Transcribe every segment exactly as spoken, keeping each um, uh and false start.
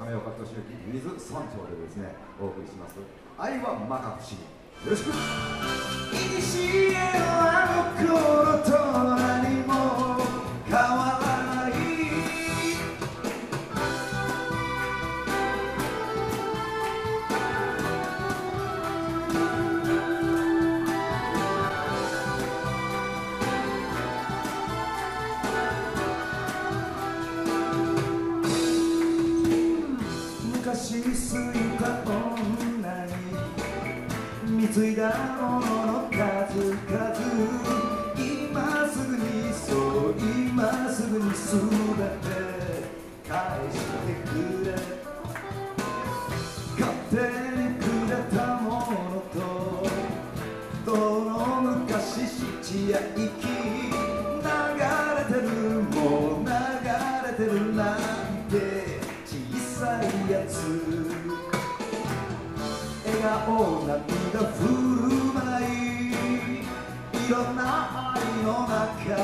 亀岡俊之水村長でですねお送りします「愛は摩訶不思議」よろしく。いにしえのあの頃と何も変わらない昔すいた女に貢いだものの数々今すぐにそう今すぐにすべて返してくれ勝手にくれたものとどの昔七や息流れてるもう流れてるなんて小さいやつ笑顔涙振る舞いいろんな愛の中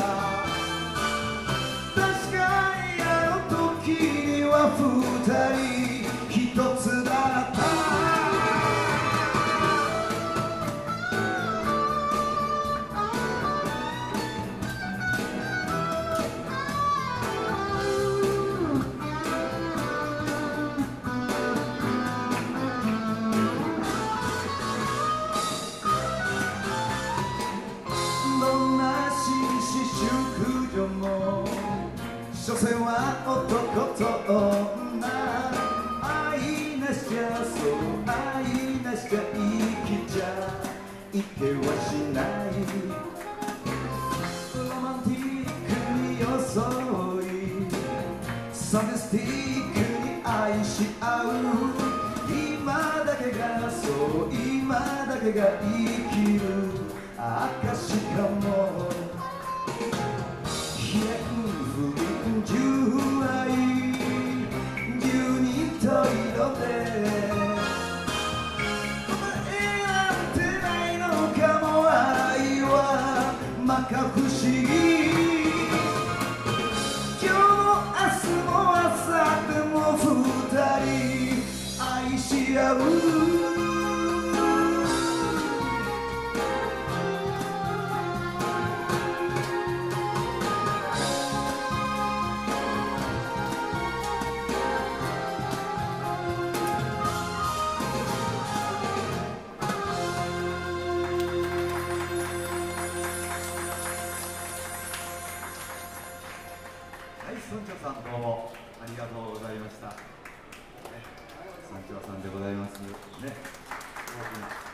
確かにあの時には二人一つだった所詮は男と女愛なしゃそう愛なしゃ生きちゃいけはしないロマンティックに装いサディスティックに愛し合う今だけがそう今だけが生きる証かも純愛十人十色で選んでないのかも愛は摩訶不思議今日も明日も明後日も二人愛し合う村長さんどうもありがとうございました。村長さんでございますね。